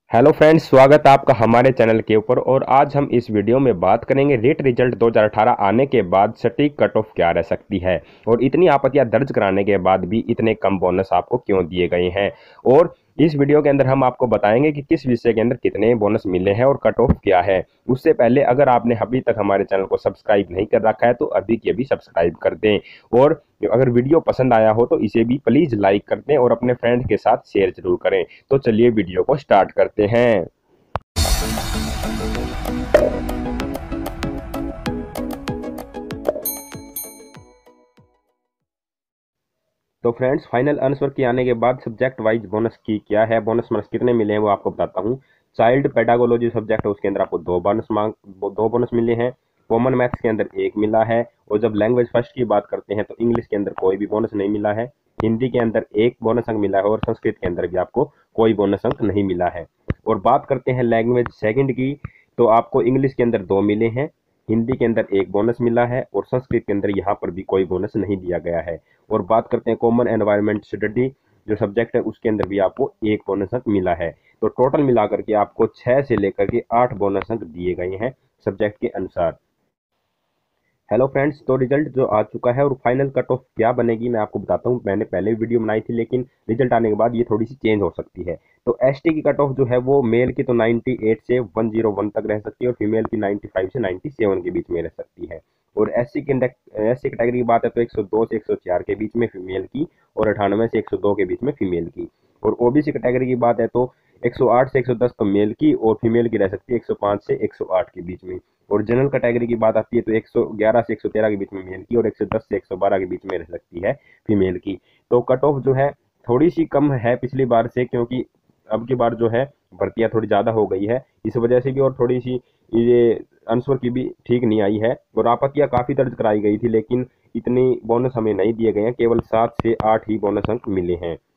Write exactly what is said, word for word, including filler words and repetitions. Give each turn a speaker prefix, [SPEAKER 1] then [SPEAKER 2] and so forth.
[SPEAKER 1] Hello friends, स्वागत है आपका हमारे चैनल के ऊपर। और आज हम इस वीडियो में बात करेंगे रीट रिजल्ट दो हज़ार अठारह आने के बाद सटीक कट ऑफ क्या रह सकती है और इतनी आपत्तियां दर्ज कराने के बाद भी इतने कम बोनस आपको क्यों दिए गए हैं। और इस वीडियो के अंदर हम आपको बताएंगे कि किस विषय के अंदर कितने बोनस मिले हैं और कट ऑफ क्या है। उससे पहले अगर आपने अभी तक हमारे चैनल को सब्सक्राइब नहीं कर रखा है तो अभी की अभी सब्सक्राइब कर दें। और अगर वीडियो पसंद आया हो तो इसे भी प्लीज़ लाइक कर दें और अपने फ्रेंड्स के साथ शेयर जरूर करें। तो चलिए वीडियो को स्टार्ट करते हैं। तो फ्रेंड्स, फाइनल आंसर के आने के बाद सब्जेक्ट वाइज बोनस की क्या है, बोनस मार्क्स कितने मिले हैं वो आपको बताता हूँ। चाइल्ड पेडागोलॉजी सब्जेक्ट है उसके अंदर आपको दो बोनस मार्क दो बोनस मिले हैं। कॉमन मैथ्स के अंदर एक मिला है। और जब लैंग्वेज फर्स्ट की बात करते हैं तो इंग्लिश के अंदर कोई भी बोनस नहीं मिला है। हिंदी के अंदर एक बोनस अंक मिला है और संस्कृत के अंदर भी आपको कोई बोनस अंक नहीं मिला है। और बात करते हैं लैंग्वेज सेकंड की, तो आपको इंग्लिश के अंदर दो मिले हैं, हिंदी के अंदर एक बोनस मिला है और संस्कृत के अंदर यहाँ पर भी कोई बोनस नहीं दिया गया है। और बात करते हैं कॉमन एनवायरनमेंट स्टडी जो सब्जेक्ट है उसके अंदर भी आपको एक बोनस अंक मिला है। तो टोटल मिलाकर के आपको छह से लेकर के आठ बोनस अंक दिए गए हैं सब्जेक्ट के अनुसार। हेलो फ्रेंड्स, तो रिजल्ट जो आ चुका है और फाइनल कट ऑफ क्या बनेगी मैं आपको बताता हूँ। मैंने पहले वीडियो बनाई थी लेकिन रिजल्ट आने के बाद ये थोड़ी सी चेंज हो सकती है। तो एसटी की कट ऑफ जो है वो मेल की तो अट्ठानवे से एक सौ एक तक रह सकती है और फीमेल की पचानवे से सत्तानवे के बीच में रह सकती है। और एससी की एससी कैटेगरी की बात है तो एक सौ दो से एक सौ चार के बीच में फीमेल की और अठानवे से एक सौ दो के बीच में फीमेल की। और ओबीसी कैटेगरी की बात है तो एक सौ आठ से एक सौ दस तो मेल की और फीमेल की रह सकती है एक सौ पाँच से एक सौ आठ के बीच में। और जनरल कैटेगरी की बात आती है तो एक सौ ग्यारह से एक सौ तेरह के बीच में मेल की और एक सौ दस से एक सौ बारह के बीच में रह सकती है फीमेल की। तो कट ऑफ जो है थोड़ी सी कम है पिछली बार से, क्योंकि अब की बार जो है भर्तियां थोड़ी ज़्यादा हो गई है इस वजह से भी, और थोड़ी सी ये आंसर की भी ठीक नहीं आई है। और आपत्तियां काफ़ी दर्ज कराई गई थी लेकिन इतनी बोनस हमें नहीं दिए गए हैं, केवल सात से आठ ही बोनस अंक मिले हैं।